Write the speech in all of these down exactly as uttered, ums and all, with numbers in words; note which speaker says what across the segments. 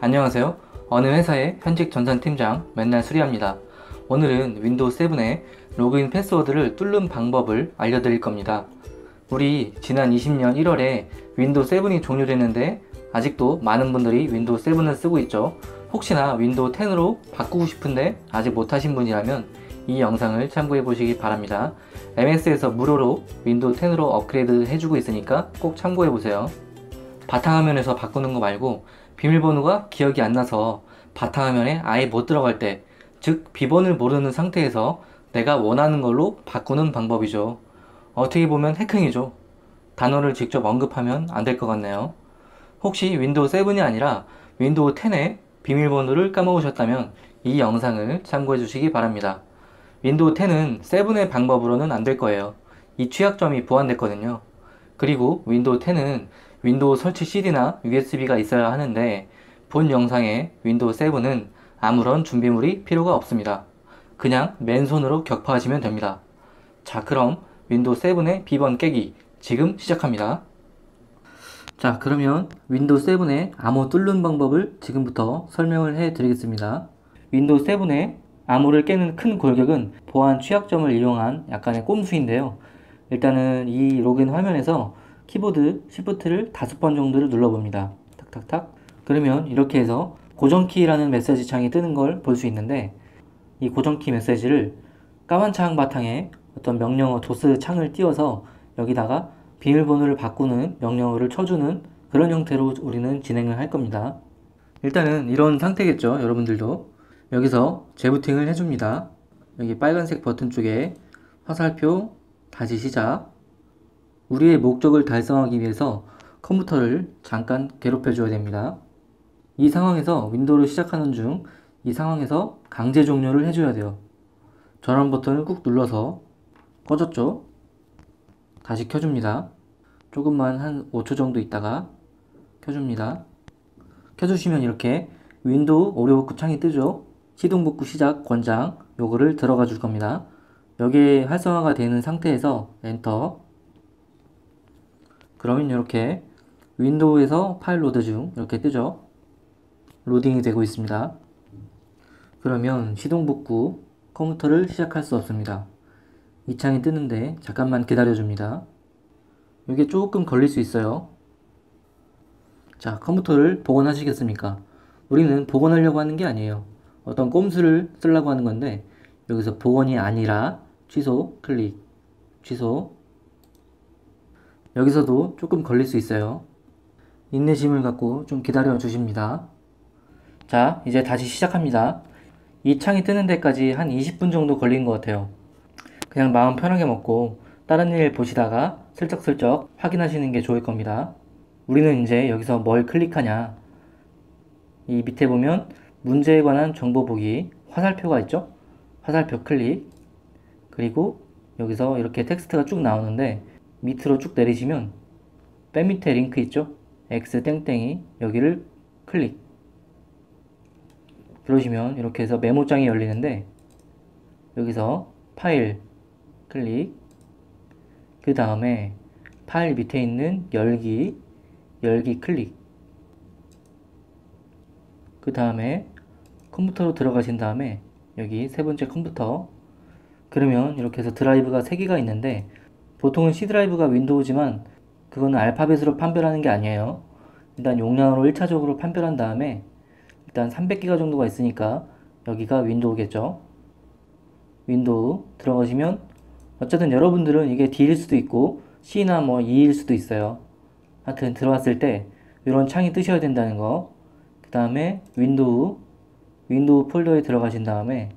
Speaker 1: 안녕하세요. 어느 회사의 현직 전산팀장 맨날 수리합니다. 오늘은 윈도우 세븐의 로그인 패스워드를 뚫는 방법을 알려드릴 겁니다. 우리 지난 이십 년 일월에 윈도우 세븐이 종료됐는데 아직도 많은 분들이 윈도우 세븐을 쓰고 있죠. 혹시나 윈도우 텐으로 바꾸고 싶은데 아직 못하신 분이라면 이 영상을 참고해 보시기 바랍니다. 엠에스에서 무료로 윈도우 텐으로 업그레이드 해주고 있으니까 꼭 참고해 보세요. 바탕화면에서 바꾸는 거 말고 비밀번호가 기억이 안 나서 바탕화면에 아예 못 들어갈 때, 즉 비번을 모르는 상태에서 내가 원하는 걸로 바꾸는 방법이죠. 어떻게 보면 해킹이죠. 단어를 직접 언급하면 안 될 것 같네요. 혹시 윈도우 세븐이 아니라 윈도우 텐의 비밀번호를 까먹으셨다면 이 영상을 참고해 주시기 바랍니다. 윈도우 텐은 세븐의 방법으로는 안 될 거예요. 이 취약점이 보완됐거든요. 그리고 윈도우 텐은 윈도우 설치 씨디나 유에스비가 있어야 하는데 본 영상의 윈도우 세븐은 아무런 준비물이 필요가 없습니다. 그냥 맨손으로 격파하시면 됩니다. 자, 그럼 윈도우 세븐의 비번 깨기 지금 시작합니다. 자, 그러면 윈도우 세븐의 암호 뚫는 방법을 지금부터 설명을 해 드리겠습니다. 윈도우 세븐의 암호를 깨는 큰 골격은 보안 취약점을 이용한 약간의 꼼수인데요. 일단은 이 로그인 화면에서 키보드 시프트를 다섯 번 정도를 눌러봅니다. 탁탁탁. 그러면 이렇게 해서 고정키라는 메시지 창이 뜨는 걸 볼 수 있는데, 이 고정키 메시지를 까만 창 바탕에 어떤 명령어 도스 창을 띄워서 여기다가 비밀번호를 바꾸는 명령어를 쳐주는 그런 형태로 우리는 진행을 할 겁니다. 일단은 이런 상태겠죠. 여러분들도 여기서 재부팅을 해줍니다. 여기 빨간색 버튼 쪽에 화살표, 다시 시작. 우리의 목적을 달성하기 위해서 컴퓨터를 잠깐 괴롭혀 줘야 됩니다. 이 상황에서 윈도우를 시작하는 중 이 상황에서 강제 종료를 해줘야 돼요. 전원 버튼을 꾹 눌러서 꺼졌죠? 다시 켜줍니다. 조금만 한 오 초 정도 있다가 켜줍니다. 켜주시면 이렇게 윈도우 오류복구 창이 뜨죠? 시동복구 시작 권장, 요거를 들어가 줄 겁니다. 여기에 활성화가 되는 상태에서 엔터. 그러면 이렇게 윈도우에서 파일 로드 중 이렇게 뜨죠? 로딩이 되고 있습니다. 그러면 시동복구 컴퓨터를 시작할 수 없습니다. 이 창이 뜨는데 잠깐만 기다려줍니다. 이게 조금 걸릴 수 있어요. 자, 컴퓨터를 복원하시겠습니까? 우리는 복원하려고 하는 게 아니에요. 어떤 꼼수를 쓰려고 하는 건데, 여기서 복원이 아니라 취소, 클릭, 취소. 여기서도 조금 걸릴 수 있어요. 인내심을 갖고 좀 기다려 주십니다. 자, 이제 다시 시작합니다. 이 창이 뜨는 데까지 한 이십 분 정도 걸린 것 같아요. 그냥 마음 편하게 먹고 다른 일 보시다가 슬쩍슬쩍 확인하시는 게 좋을 겁니다. 우리는 이제 여기서 뭘 클릭하냐, 이 밑에 보면 문제에 관한 정보 보기 화살표가 있죠? 화살표 클릭. 그리고 여기서 이렇게 텍스트가 쭉 나오는데 밑으로 쭉 내리시면 맨 밑에 링크 있죠? X 땡땡이, 여기를 클릭. 그러시면 이렇게 해서 메모장이 열리는데 여기서 파일 클릭, 그 다음에 파일 밑에 있는 열기, 열기 클릭, 그 다음에 컴퓨터로 들어가신 다음에 여기 세 번째 컴퓨터. 그러면 이렇게 해서 드라이브가 세 개가 있는데 보통은 C 드라이브가 윈도우지만 그거는 알파벳으로 판별하는 게 아니에요. 일단 용량으로 일 차적으로 판별한 다음에 일단 삼백 기가 정도가 있으니까 여기가 윈도우겠죠. 윈도우 들어가시면 어쨌든 여러분들은 이게 D일 수도 있고 C나 뭐 E일 수도 있어요. 하여튼 들어왔을 때 이런 창이 뜨셔야 된다는 거. 그 다음에 윈도우 윈도우 폴더에 들어가신 다음에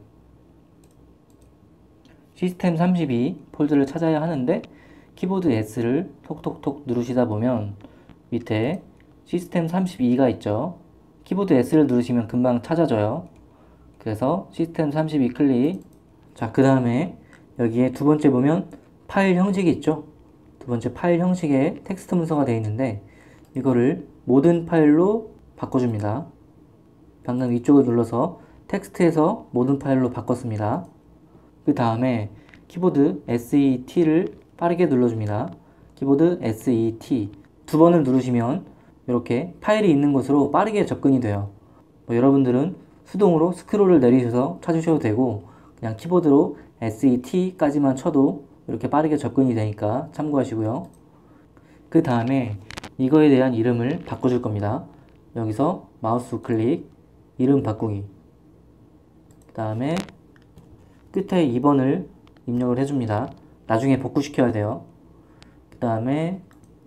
Speaker 1: 시스템 삼십이 폴더를 찾아야 하는데 키보드 S를 톡톡톡 누르시다 보면 밑에 시스템 삼십이가 있죠. 키보드 S를 누르시면 금방 찾아져요. 그래서 시스템 삼십이 클릭. 자, 그 다음에 여기에 두 번째 보면 파일 형식이 있죠. 두 번째 파일 형식에 텍스트 문서가 되어 있는데 이거를 모든 파일로 바꿔줍니다. 방금 위쪽을 눌러서 텍스트에서 모든 파일로 바꿨습니다. 그 다음에 키보드 에스이티를 빠르게 눌러줍니다. 키보드 에스이티 두 번을 누르시면 이렇게 파일이 있는 곳으로 빠르게 접근이 돼요. 뭐 여러분들은 수동으로 스크롤을 내리셔서 찾으셔도 되고 그냥 키보드로 에스이티까지만 쳐도 이렇게 빠르게 접근이 되니까 참고하시고요. 그 다음에 이거에 대한 이름을 바꿔줄 겁니다. 여기서 마우스 우클릭, 이름 바꾸기. 그 다음에 끝에 이 번을 입력을 해줍니다. 나중에 복구시켜야 돼요. 그 다음에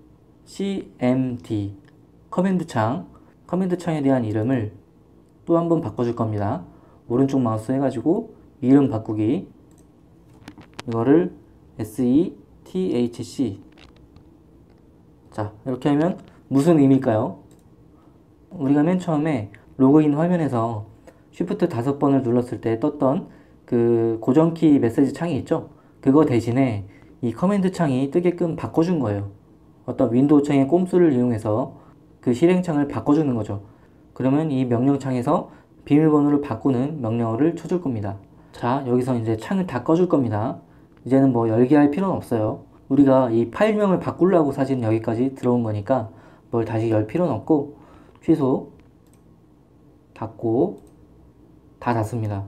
Speaker 1: 씨엠디, 커맨드 창, 커맨드 창에 대한 이름을 또 한 번 바꿔줄 겁니다. 오른쪽 마우스 해가지고 이름 바꾸기, 이거를 에스이티에이치씨. 자, 이렇게 하면 무슨 의미일까요? 우리가 맨 처음에 로그인 화면에서 쉬프트 다섯 번을 눌렀을 때 떴던 그 고정키 메시지 창이 있죠? 그거 대신에 이 커맨드 창이 뜨게끔 바꿔준 거예요. 어떤 윈도우 창의 꼼수를 이용해서 그 실행창을 바꿔주는 거죠. 그러면 이 명령창에서 비밀번호를 바꾸는 명령어를 쳐줄 겁니다. 자, 여기서 이제 창을 다 꺼줄 겁니다. 이제는 뭐 열게 할 필요는 없어요. 우리가 이 파일명을 바꾸려고 사실 여기까지 들어온 거니까 뭘 다시 열 필요는 없고 취소, 닫고, 다 닫습니다.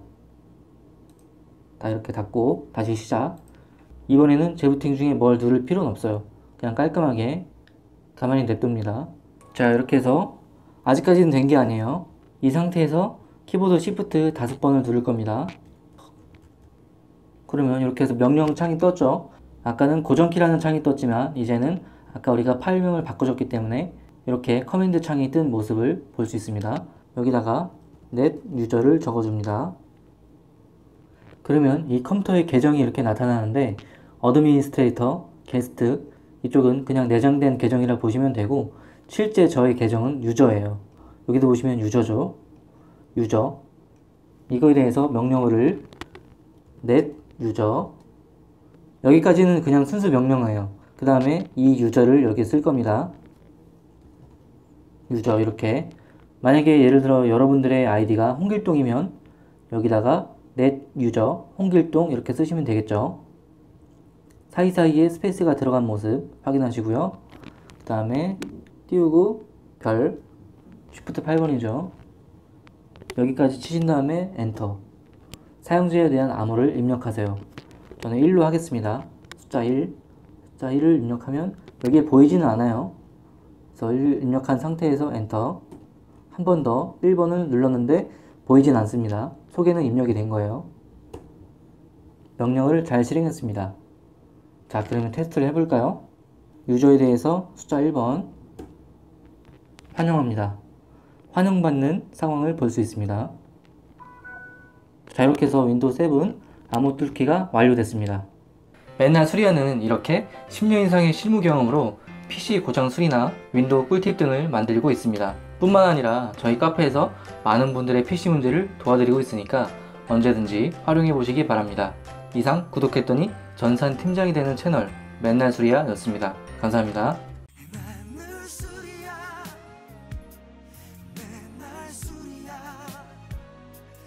Speaker 1: 다 이렇게 닫고 다시 시작. 이번에는 재부팅 중에 뭘 누를 필요는 없어요. 그냥 깔끔하게 가만히 냅둡니다. 자, 이렇게 해서 아직까지는 된 게 아니에요. 이 상태에서 키보드 시프트 다섯 번을 누를 겁니다. 그러면 이렇게 해서 명령 창이 떴죠. 아까는 고정키라는 창이 떴지만 이제는 아까 우리가 파일명을 바꿔줬기 때문에 이렇게 커맨드 창이 뜬 모습을 볼 수 있습니다. 여기다가 넷 유저를 적어줍니다. 그러면 이 컴퓨터의 계정이 이렇게 나타나는데 어드미니스트레이터, 게스트 이쪽은 그냥 내장된 계정이라 보시면 되고 실제 저의 계정은 유저예요. 여기도 보시면 유저죠. 유저. 이거에 대해서 명령어를 넷 유저. 여기까지는 그냥 순수 명령어예요. 그 다음에 이 유저를 여기 쓸 겁니다. 유저 이렇게. 만약에 예를 들어 여러분들의 아이디가 홍길동이면 여기다가 넷 유저 홍길동 이렇게 쓰시면 되겠죠. 사이사이에 스페이스가 들어간 모습 확인하시고요. 그 다음에 띄우고 별 쉬프트 팔 번이죠. 여기까지 치신 다음에 엔터. 사용자에 대한 암호를 입력하세요. 저는 일로 하겠습니다. 숫자 일. 숫자 일을 입력하면 여기에 보이지는 않아요. 그래서 일 입력한 상태에서 엔터. 한 번 더 일 번을 눌렀는데 보이진 않습니다. 속에는 입력이 된 거예요. 명령을 잘 실행했습니다. 자, 그러면 테스트를 해볼까요? 유저에 대해서 숫자 일 번 환영합니다. 환영받는 상황을 볼 수 있습니다. 자, 이렇게 해서 윈도우 세븐 암호 뚫기가 완료됐습니다. 맨날 수리하는 이렇게 십 년 이상의 실무 경험으로 피씨 고장 수리나 윈도우 꿀팁 등을 만들고 있습니다. 뿐만 아니라 저희 카페에서 많은 분들의 피씨 문제를 도와드리고 있으니까 언제든지 활용해 보시기 바랍니다. 이상 구독했더니 전산 팀장이 되는 채널 맨날 수리야 였습니다. 감사합니다.